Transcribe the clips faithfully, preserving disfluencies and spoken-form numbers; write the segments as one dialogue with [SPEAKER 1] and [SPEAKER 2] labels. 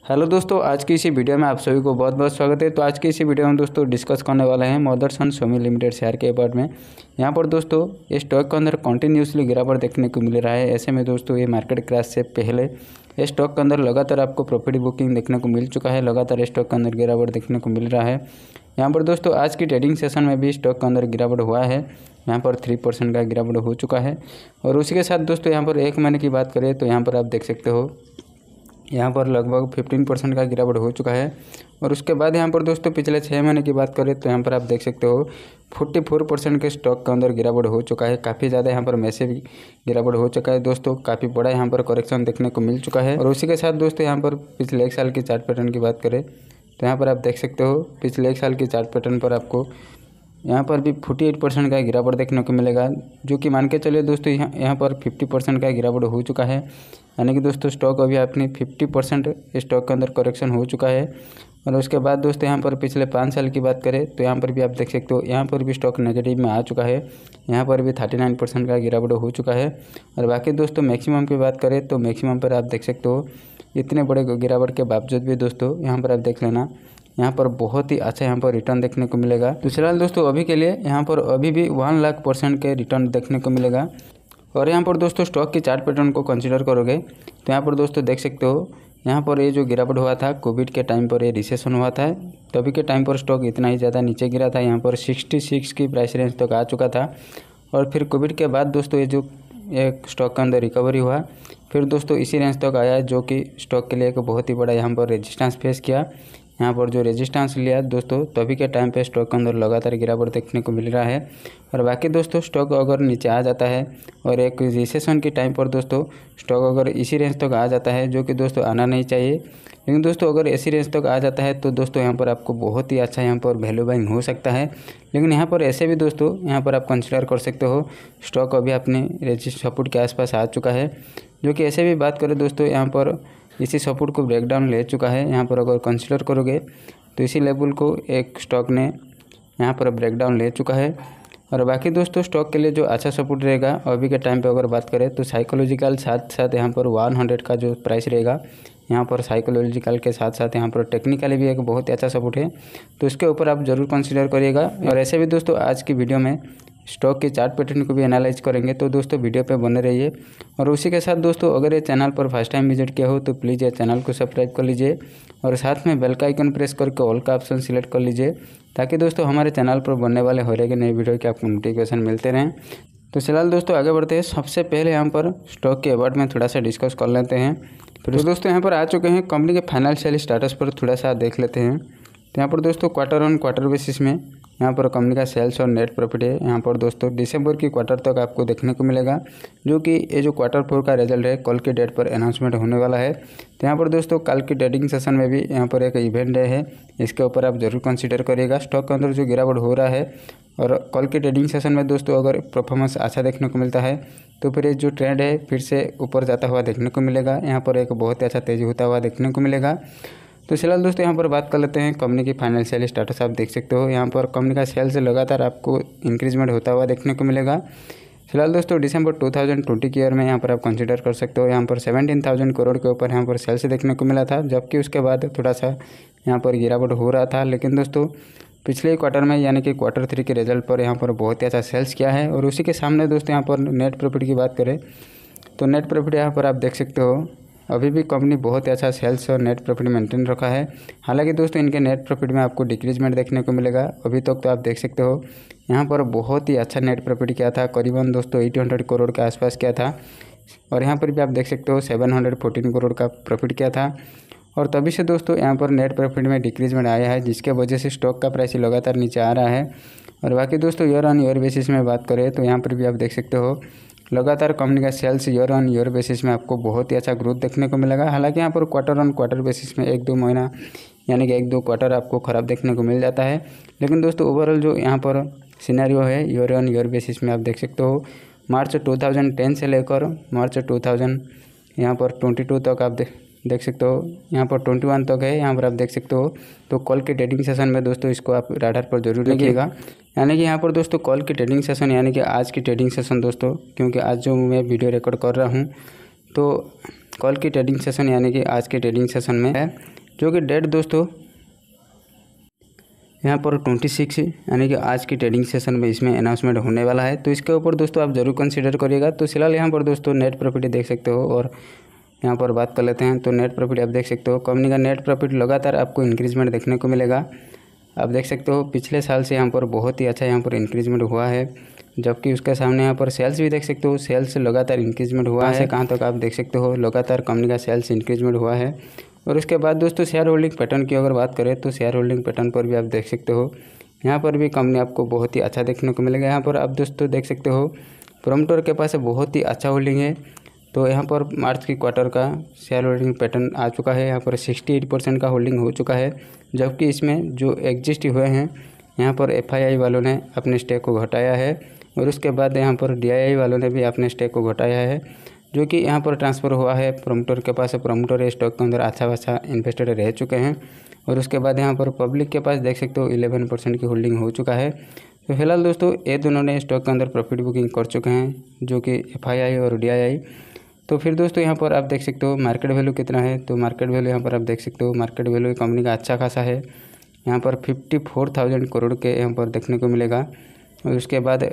[SPEAKER 1] Hello दोस्तों, आज की इसी वीडियो में आप सभी को बहुत बहुत स्वागत है। तो आज की इसी वीडियो में दोस्तों डिस्कस करने वाले हैं मदरसन सोमी लिमिटेड शेयर के बारे में। यहाँ पर दोस्तों ये स्टॉक के अंदर कंटिन्यूसली गिरावट देखने को मिल रहा है। ऐसे में दोस्तों ये मार्केट क्रैश से पहले ये स्टॉक के अंदर लगातार आपको प्रॉफिट बुकिंग देखने को मिल चुका है। लगातार स्टॉक के अंदर गिरावट देखने को मिल रहा है। यहाँ पर दोस्तों आज की ट्रेडिंग सेशन में भी स्टॉक के अंदर गिरावट हुआ है। यहाँ पर थ्री परसेंट का गिरावट हो चुका है। और उसी के साथ दोस्तों यहाँ पर एक महीने की बात करें तो यहाँ पर आप देख सकते हो यहाँ पर लगभग पंद्रह परसेंट का गिरावट हो चुका है। और उसके बाद यहाँ पर दोस्तों पिछले छः महीने की बात करें तो यहाँ पर आप देख सकते हो चौवालीस परसेंट के स्टॉक के अंदर गिरावट हो चुका है। काफ़ी ज़्यादा यहाँ पर मैसिव गिरावट हो चुका है दोस्तों। काफ़ी बड़ा यहाँ पर करेक्शन देखने को मिल चुका है। और उसी के साथ दोस्तों यहाँ पर पिछले एक साल की चार्ट पैटर्न की बात करें तो यहाँ पर आप देख सकते हो पिछले एक साल की चार्ट पैटर्न पर आपको यहाँ पर भी अड़तालीस परसेंट का गिरावट देखने को मिलेगा, जो कि मान के चलिए दोस्तों यहाँ यहाँ पर पचास परसेंट का गिरावट हो चुका है। यानी कि दोस्तों स्टॉक अभी अपनी पचास परसेंट स्टॉक के अंदर करेक्शन हो चुका है। और उसके बाद दोस्तों यहाँ पर पिछले पाँच साल की बात करें तो यहाँ पर भी आप देख सकते हो यहाँ पर भी स्टॉक नेगेटिव में आ चुका है। यहाँ पर भी उनतालीस परसेंट का गिरावट हो चुका है। और बाकी दोस्तों मैक्सिमम की बात करें तो मैक्सिमम पर आप देख सकते हो इतने बड़े गिरावट के बावजूद भी दोस्तों यहाँ पर आप देख लेना यहाँ पर बहुत ही अच्छा यहाँ पर रिटर्न देखने को मिलेगा। तो फिलहाल दोस्तों अभी के लिए यहाँ पर अभी भी वन लाख परसेंट के रिटर्न देखने को मिलेगा। और यहाँ पर दोस्तों स्टॉक की चार्ट पैटर्न को कंसीडर करोगे तो यहाँ पर दोस्तों देख सकते हो यहाँ पर ये जो गिरावट हुआ था कोविड के टाइम पर, ये रिसेशन हुआ था, तभी के टाइम पर स्टॉक इतना ही ज़्यादा नीचे गिरा था। यहाँ पर छियासठ की प्राइस रेंज तक आ चुका था। और फिर कोविड के बाद दोस्तों ये जो एक स्टॉक के अंदर रिकवरी हुआ, फिर दोस्तों इसी रेंज तक आया, जो कि स्टॉक के लिए एक बहुत ही बड़ा यहाँ पर रेजिस्टेंस फेस किया। यहाँ पर जो रेजिस्टेंस लिया दोस्तों तभी के टाइम पे स्टॉक के अंदर लगातार गिरावट देखने को मिल रहा है। और बाकी दोस्तों स्टॉक अगर नीचे आ जाता है और एक रिसेशन के टाइम पर दोस्तों स्टॉक अगर इसी रेंज तक आ जाता है, जो कि दोस्तों आना नहीं चाहिए, लेकिन दोस्तों अगर इसी रेंज तक आ जाता है तो दोस्तों यहाँ पर आपको बहुत ही अच्छा यहाँ पर वैल्यू बाइंग हो सकता है। लेकिन यहाँ पर ऐसे भी दोस्तों यहाँ पर आप कंसिडर कर सकते हो स्टॉक अभी अपने रेजिस्ट सपोर्ट के आसपास आ चुका है, जो कि ऐसे भी बात करें दोस्तों यहाँ पर इसी सपोर्ट को ब्रेकडाउन ले चुका है। यहाँ पर अगर कंसीडर करोगे तो इसी लेवल को एक स्टॉक ने यहाँ पर ब्रेकडाउन ले चुका है। और बाकी दोस्तों स्टॉक के लिए जो अच्छा सपोर्ट रहेगा अभी के टाइम पे अगर बात करें तो साइकोलॉजिकल साथ साथ यहाँ पर सौ का जो प्राइस रहेगा, यहाँ पर साइकोलॉजिकल के साथ साथ यहाँ पर टेक्निकली भी एक बहुत ही अच्छा सपोर्ट है, तो इसके ऊपर आप ज़रूर कंसीडर करिएगा। और ऐसे भी दोस्तों आज की वीडियो में स्टॉक के चार्ट पैटर्न को भी एनालाइज करेंगे, तो दोस्तों वीडियो पे बने रहिए। और उसी के साथ दोस्तों अगर ये चैनल पर फर्स्ट टाइम विजिट किया हो तो प्लीज़ ये चैनल को सब्सक्राइब कर लीजिए और साथ में बेल का आइकन प्रेस करके ऑल का ऑप्शन सिलेक्ट कर लीजिए, ताकि दोस्तों हमारे चैनल पर बनने वाले हो रहे नए वीडियो के आपको नोटिफिकेशन मिलते रहें। तो फिलहाल दोस्तों आगे बढ़ते हैं। सबसे पहले यहाँ पर स्टॉक के अबाउट में थोड़ा सा डिस्कस कर लेते हैं। फिर तो दोस्तों यहाँ पर आ चुके हैं कंपनी के फाइनेंशियल स्टेटस पर थोड़ा सा देख लेते हैं। तो यहाँ पर दोस्तों क्वार्टर ऑन क्वार्टर बेसिस में यहाँ पर कंपनी का सेल्स और नेट प्रॉफिट है। यहाँ पर दोस्तों दिसंबर की क्वार्टर तक आपको देखने को मिलेगा, जो कि ये जो क्वार्टर फोर का रिजल्ट है कल के डेट पर अनाउंसमेंट होने वाला है। तो यहाँ पर दोस्तों कल की ट्रेडिंग सेशन में भी यहाँ पर एक इवेंट डे है, इसके ऊपर आप जरूर कंसीडर करिएगा। स्टॉक के अंदर जो गिरावट हो रहा है और कल की ट्रेडिंग सेशन में दोस्तों अगर परफॉर्मेंस अच्छा देखने को मिलता है तो फिर ये जो ट्रेंड है फिर से ऊपर जाता हुआ देखने को मिलेगा। यहाँ पर एक बहुत ही अच्छा तेज़ी होता हुआ देखने को मिलेगा। तो फिलहाल दोस्तों यहाँ पर बात कर लेते हैं कंपनी की फाइनेंशियल स्टेटस। आप देख सकते हो यहाँ पर कंपनी का सेल्स लगातार आपको इंक्रीजमेंट होता हुआ देखने को मिलेगा। फिलहाल दोस्तों दिसंबर दो हज़ार बीस के ईयर में यहाँ पर आप कंसीडर कर सकते हो यहाँ पर सत्रह हज़ार करोड़ के ऊपर यहाँ पर सेल्स देखने को मिला था, जबकि उसके बाद थोड़ा सा यहाँ पर गिरावट हो रहा था। लेकिन दोस्तों पिछले क्वार्टर में यानी कि क्वार्टर थ्री के रिजल्ट पर यहाँ पर बहुत ही अच्छा सेल्स किया है। और उसी के सामने दोस्तों यहाँ पर नेट प्रॉफिट की बात करें तो नेट प्रॉफिट यहाँ पर आप देख सकते हो अभी भी कंपनी बहुत ही अच्छा सेल्स और नेट प्रॉफिट मेंटेन रखा है। हालांकि दोस्तों इनके नेट प्रॉफिट में आपको डिक्रीजमेंट देखने को मिलेगा। अभी तक तो आप देख सकते हो यहाँ पर बहुत ही अच्छा नेट प्रॉफिट किया था, करीबन दोस्तों आठ सौ करोड़ के आसपास किया था। और यहाँ पर भी आप देख सकते हो सात सौ चौदह करोड़ का प्रॉफिट किया था। और तभी से दोस्तों यहाँ पर नेट प्रॉफिट में डिक्रीजमेंट आया है, जिसके वजह से स्टॉक का प्राइस लगातार नीचे आ रहा है। और बाकी दोस्तों ईयर ऑन ईयर बेसिस में बात करें तो यहाँ पर भी आप देख सकते हो लगातार कंपनी का sales year on year basis में आपको बहुत ही अच्छा ग्रोथ देखने को मिलेगा। हालांकि यहाँ पर क्वार्टर ऑन क्वार्टर बेसिस में एक दो महीना यानी कि एक दो क्वार्टर आपको ख़राब देखने को मिल जाता है, लेकिन दोस्तों ओवरऑल जो यहाँ पर सिनेरियो है ईयर ऑन ईयर बेसिस में आप देख सकते हो मार्च दो हज़ार दस से लेकर मार्च दो हज़ार यहाँ पर बाईस तक आप देख देख सकते हो यहाँ पर इक्कीस तक है, यहाँ पर आप देख सकते हो। तो कल के ट्रेडिंग सेशन में दोस्तों इसको आप राडार पर जरूर रखिएगा। यानी कि यहाँ पर दोस्तों कल की ट्रेडिंग सेशन यानी कि आज की ट्रेडिंग सेशन दोस्तों, क्योंकि आज जो मैं वीडियो रिकॉर्ड कर रहा हूँ तो कल की ट्रेडिंग सेशन यानी कि आज के ट्रेडिंग सेशन में है, जो कि डेट दोस्तों यहाँ पर छब्बीस यानी कि आज की ट्रेडिंग सेशन में इसमें अनाउंसमेंट होने वाला है। तो इसके ऊपर दोस्तों आप ज़रूर कंसीडर करिएगा। तो फिलहाल यहाँ पर दोस्तों नेट प्रॉफिट देख सकते हो और यहाँ पर बात कर लेते हैं। तो नेट प्रॉफिट आप देख सकते हो, कंपनी का नेट प्रॉफिट लगातार आपको इंक्रीजमेंट देखने को मिलेगा। आप देख सकते हो पिछले साल से यहाँ पर बहुत ही अच्छा यहाँ पर इंक्रीजमेंट हुआ है, जबकि उसके सामने यहाँ पर सेल्स भी देख सकते हो, सेल्स लगातार इंक्रीजमेंट हुआ है। कहाँ तक आप देख सकते हो लगातार कंपनी का सेल्स इंक्रीजमेंट हुआ है। और उसके बाद दोस्तों शेयर होल्डिंग पैटर्न की अगर बात करें तो शेयर होल्डिंग पैटर्न पर भी आप देख सकते हो, यहाँ पर भी कंपनी आपको बहुत ही अच्छा देखने को मिलेगा। यहाँ पर आप दोस्तों देख सकते हो प्रोमोटर के पास बहुत ही अच्छा होल्डिंग है। तो यहाँ पर मार्च की क्वार्टर का शेयर होल्डिंग पैटर्न आ चुका है, यहाँ पर अड़सठ परसेंट का होल्डिंग हो चुका है, जबकि इसमें जो एग्जिस्ट हुए हैं यहाँ पर एफआईआई वालों ने अपने स्टेक को घटाया है और उसके बाद यहाँ पर डीआईआई वालों ने भी अपने स्टेक को घटाया है, जो कि यहाँ पर ट्रांसफ़र हुआ है प्रोमोटर के पास। प्रोमोटर स्टॉक के अंदर अच्छा अच्छा इन्वेस्टर रह चुके हैं और उसके बाद यहाँ पर पब्लिक के पास देख सकते हो इलेवन परसेंट की होल्डिंग हो चुका है। तो फिलहाल दोस्तों ये दोनों ने स्टॉक के अंदर प्रॉफिट बुकिंग कर चुके हैं, जो कि एफआईआई और डीआईआई। तो फिर दोस्तों यहाँ पर आप देख सकते हो मार्केट वैल्यू कितना है। तो मार्केट वैल्यू यहाँ पर आप देख सकते हो, मार्केट वैल्यू कंपनी का अच्छा खासा है, यहाँ पर फिफ्टी फोर थाउजेंड करोड़ के यहाँ पर देखने को मिलेगा। और उसके बाद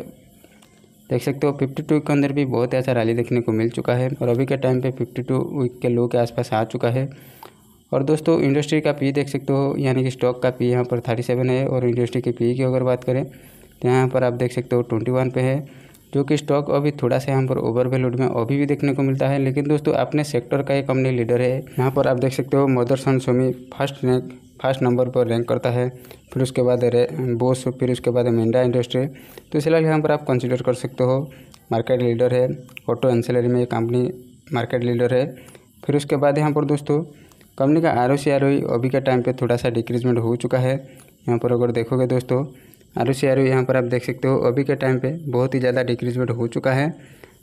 [SPEAKER 1] देख सकते हो फिफ्टी टू के अंदर भी बहुत अच्छा रैली देखने को मिल चुका है और अभी के टाइम पे फिफ्टी टू वीक के लो के आसपास आ चुका है। और दोस्तों इंडस्ट्री का पी देख सकते हो, यानी कि स्टॉक का पी यहाँ पर थर्टी सेवन है और इंडस्ट्री के पी की अगर बात करें तो यहाँ पर आप देख सकते हो ट्वेंटी वन पे है, जो कि स्टॉक अभी थोड़ा सा यहाँ पर ओवर वैल्यूड में अभी भी देखने को मिलता है। लेकिन दोस्तों अपने सेक्टर का एक कंपनी लीडर है। यहाँ पर आप देख सकते हो Motherson Sumi first rank first number पर रैंक करता है, फिर उसके बाद बोस, फिर उसके बाद मिंडा इंडस्ट्री। तो फिलहाल यहाँ पर आप कंसिडर कर सकते हो मार्केट लीडर है। ऑटो एंसिलरी में कंपनी मार्केट लीडर है। फिर उसके बाद यहाँ पर दोस्तों कंपनी का R O C R O अभी के टाइम पे थोड़ा सा डिक्रीजमेंट हो चुका है। यहाँ पर अगर देखोगे दोस्तों R O C R O यहाँ पर आप देख सकते हो अभी के टाइम पे बहुत ही ज़्यादा डिक्रीजमेंट हो चुका है।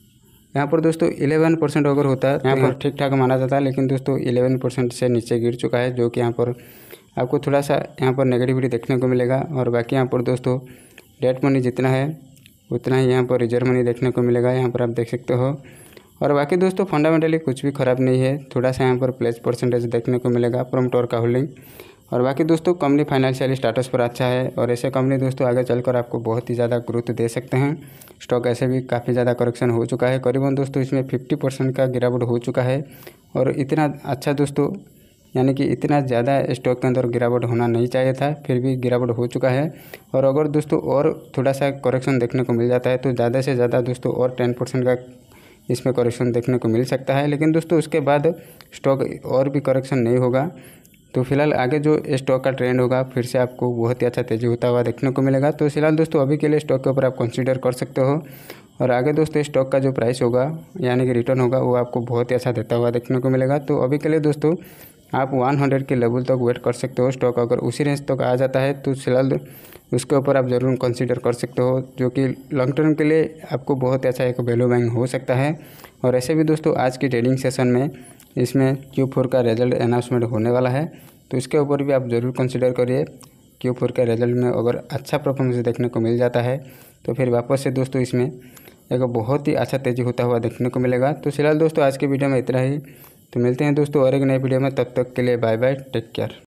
[SPEAKER 1] यहाँ पर दोस्तों इलेवन परसेंट अगर होता है यहाँ पर ठीक ठाक माना जाता है, लेकिन दोस्तों इलेवन परसेंट से नीचे गिर चुका है, जो कि यहाँ पर आपको थोड़ा सा यहाँ पर नेगेटिविटी देखने को मिलेगा। और बाकी यहाँ पर दोस्तों डेट मनी जितना है उतना ही यहाँ पर रिजर्व मनी देखने को मिलेगा, यहाँ पर आप देख सकते हो। और बाकी दोस्तों फंडामेंटली कुछ भी ख़राब नहीं है, थोड़ा सा यहाँ पर प्लेस परसेंटेज देखने को मिलेगा प्रोमोटर का होल्डिंग। और बाकी दोस्तों कंपनी फाइनेंशियल स्टेटस पर अच्छा है और ऐसे कंपनी दोस्तों आगे चलकर आपको बहुत ही ज़्यादा ग्रोथ दे सकते हैं। स्टॉक ऐसे भी काफ़ी ज़्यादा करेक्शन हो चुका है, करीबन दोस्तों इसमें फिफ्टी परसेंट का गिरावट हो चुका है। और इतना अच्छा दोस्तों यानी कि इतना ज़्यादा स्टॉक के अंदर गिरावट होना नहीं चाहिए था, फिर भी गिरावट हो चुका है। और अगर दोस्तों और थोड़ा सा करेक्शन देखने को मिल जाता है तो ज़्यादा से ज़्यादा दोस्तों और टेन परसेंट का इसमें करेक्शन देखने को मिल सकता है। लेकिन दोस्तों उसके बाद स्टॉक और भी करेक्शन नहीं होगा। तो फिलहाल आगे जो स्टॉक का ट्रेंड होगा फिर से आपको बहुत ही अच्छा तेज़ी होता हुआ देखने को मिलेगा। तो फिलहाल दोस्तों अभी के लिए स्टॉक के ऊपर आप कंसीडर कर सकते हो। और आगे दोस्तों स्टॉक का जो प्राइस होगा यानी कि रिटर्न होगा वो आपको बहुत ही अच्छा देता हुआ देखने को मिलेगा। तो अभी के लिए दोस्तों आप सौ के लेवल तक वेट कर सकते हो। स्टॉक अगर उसी रेंज तक आ जाता है तो फिलहाल उसके ऊपर आप ज़रूर कंसीडर कर सकते हो, जो कि लॉन्ग टर्म के लिए आपको बहुत अच्छा एक वैल्यू बाइंग हो सकता है। और ऐसे भी दोस्तों आज की ट्रेडिंग सेशन में इसमें क्यू फोर का रिजल्ट अनाउंसमेंट होने वाला है, तो इसके ऊपर भी आप ज़रूर कंसीडर करिए। क्यू फोर के रिजल्ट में अगर अच्छा परफॉर्मेंस देखने को मिल जाता है तो फिर वापस से दोस्तों इसमें एक बहुत ही अच्छा तेज़ी होता हुआ देखने को मिलेगा। तो फिलहाल दोस्तों आज के वीडियो में इतना ही, तो मिलते हैं दोस्तों और एक नए वीडियो में, तब तक के लिए बाय बाय, टेक केयर।